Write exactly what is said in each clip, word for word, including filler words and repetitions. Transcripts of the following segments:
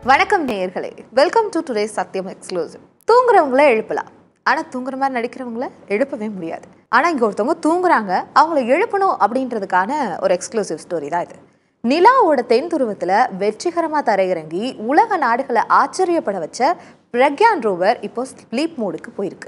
வணக்கம் நேயர்களே, welcome to today Sathyam exclusive. தூங்குறவங்கள எழுப்பலாம், ஆனால் தூங்குற மாதிரி நடிக்கிறவங்கள எழுப்பவே முடியாது. ஆனால் இங்கே ஒருத்தவங்க தூங்குறாங்க, அவங்கள எழுப்பணும் அப்படின்றதுக்கான ஒரு எக்ஸ்க்ளூசிவ் ஸ்டோரி தான் இது. நிலாவோட தென் துருவத்தில் வெற்றிகரமாக தரையிறங்கி உலக நாடுகளை ஆச்சரியப்பட வச்ச பிரக்யான் ரோவர் இப்போ ஸ்லீப் மோடுக்கு போயிருக்கு.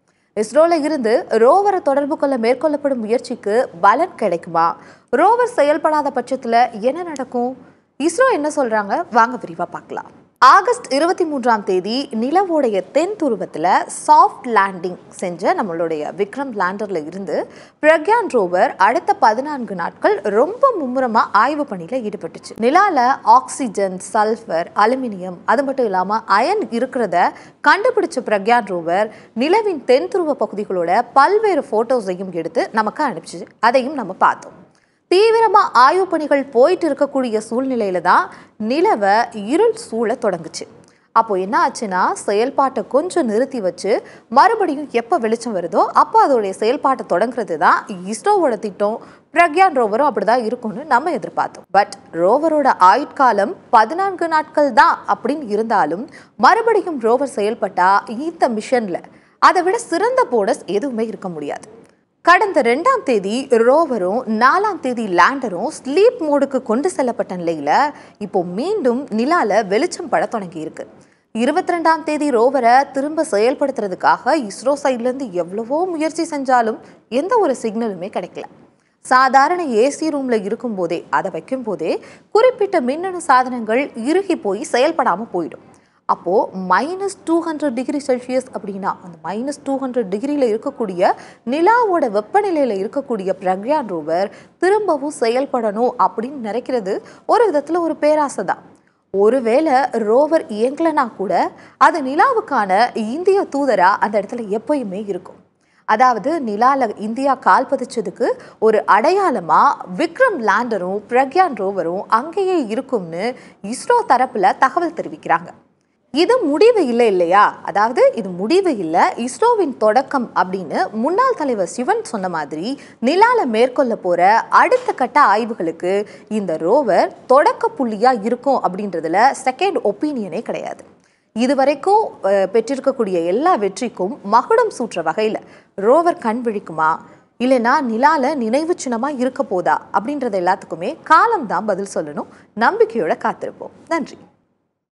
இஸ்ரோல இருந்து ரோவரை தொடர்பு கொள்ள மேற்கொள்ளப்படும் முயற்சிக்கு பலன் கிடைக்குமா? ரோவர் செயல்படாத பட்சத்தில் என்ன நடக்கும்? இஸ்ரோ என்ன சொல்றாங்க, வாங்க விரிவா பார்க்கலாம். ஆகஸ்ட் இருபத்தி மூன்றாம் தேதி நிலவோடைய தென் துருவத்தில் சாஃப்ட் லேண்டிங் செஞ்ச நம்மளுடைய விக்ரம் லேண்டர்ல இருந்து பிரக்யான் ரோவர் அடுத்த பதினான்கு நாட்கள் ரொம்ப மும்முரமா ஆய்வு பணியில ஈடுபட்டுச்சு. நிலால ஆக்சிஜன், சல்ஃபர், அலுமினியம், அது மட்டும் இல்லாம அயன் இருக்கிறத கண்டுபிடிச்ச பிரக்யான் ரோவர் நிலவின் தென் துருவ பகுதிகளோட பல்வேறு போட்டோஸையும் எடுத்து நமக்கு அனுப்பிச்சு. அதையும் நம்ம பார்த்தோம். தீவிரமா ஆய்வு பணிகள் போயிட்டு இருக்கக்கூடிய சூழ்நிலையில தான் நிலவை இருள் சூழ தொடங்குச்சு. அப்போ என்ன ஆச்சுன்னா, செயல்பாட்டை கொஞ்சம் நிறுத்தி வச்சு மறுபடியும் எப்போ வெளிச்சம் வருதோ அப்போ அதோடைய செயல்பாட்டை தொடங்குறது தான் இஸ்ரோவோட திட்டம். பிரக்யான் ரோவரும் அப்படிதான் இருக்கும்னு நம்ம எதிர்பார்த்தோம். பட் ரோவரோட ஆயுட்காலம் பதினான்கு நாட்கள் தான் அப்படின்னு இருந்தாலும் மறுபடியும் ரோவர் செயல்பட்டா இந்த மிஷன்ல அதை விட சிறந்த போனஸ் எதுவுமே இருக்க முடியாது. கடந்த ரெண்டாம் தேதி ரோவரும் நாலாம் தேதி லேண்டரும் ஸ்லீப் மோடுக்கு கொண்டு செல்லப்பட்ட நிலையில இப்போ மீண்டும் நிலால வெளிச்சம் பட தொடங்கி இருக்கு. இருபத்தி ரெண்டாம் தேதி ரோவரை திரும்ப செயல்படுத்துறதுக்காக இஸ்ரோ சைட்ல இருந்து எவ்வளவோ முயற்சி செஞ்சாலும் எந்த ஒரு சிக்னலுமே கிடைக்கல. சாதாரண ஏசி ரூம்ல இருக்கும் போதே அதை வைக்கும் போதே குறிப்பிட்ட மின்னணு சாதனங்கள் இறுகி போய் செயல்படாம போயிடும். அப்போ minus two hundred degree Celsius அப்படின்னா அந்த மைனஸ் டூ ஹண்ட்ரட் டிகிரியில இருக்கக்கூடிய நிலாவோட வெப்பநிலையில இருக்கக்கூடிய பிரக்யான் ரோவர் திரும்பவும் செயல்படணும் அப்படின்னு நினைக்கிறது ஒரு விதத்துல ஒரு பேராசை தான். ஒருவேளை ரோவர் இயங்கலனா கூட அது நிலாவுக்கான இந்திய தூதரா அந்த இடத்துல எப்பயுமே இருக்கும். அதாவது நிலால இந்தியா கால் பதிச்சதுக்கு ஒரு அடையாளமா விக்ரம் லேண்டரும் பிரக்யான் ரோவரும் அங்கேயே இருக்கும்னு இஸ்ரோ தரப்புல தகவல் தெரிவிக்கிறாங்க. இது முடிவு இல்லை இல்லையா? அதாவது இது முடிவு இல்லை, இஸ்ரோவின் தொடக்கம் அப்படின்னு முன்னாள் தலைவர் சிவன் சொன்ன மாதிரி நிலால மேற்கொள்ள போற அடுத்த கட்ட ஆய்வுகளுக்கு இந்த ரோவர் தொடக்க புள்ளியா இருக்கும் அப்படின்றதுல செகண்ட் ஒப்பீனியனே கிடையாது. இதுவரைக்கும் பெற்றிருக்கக்கூடிய எல்லா வெற்றிக்கும் மகுடம் சூற்ற வகையில் ரோவர் கண் விழிக்குமா, இல்லைன்னா நிலால நினைவு சின்னமா இருக்க போதா அப்படின்றது எல்லாத்துக்குமே காலம்தான் பதில் சொல்லணும். நம்பிக்கையோட காத்திருப்போம். நன்றி.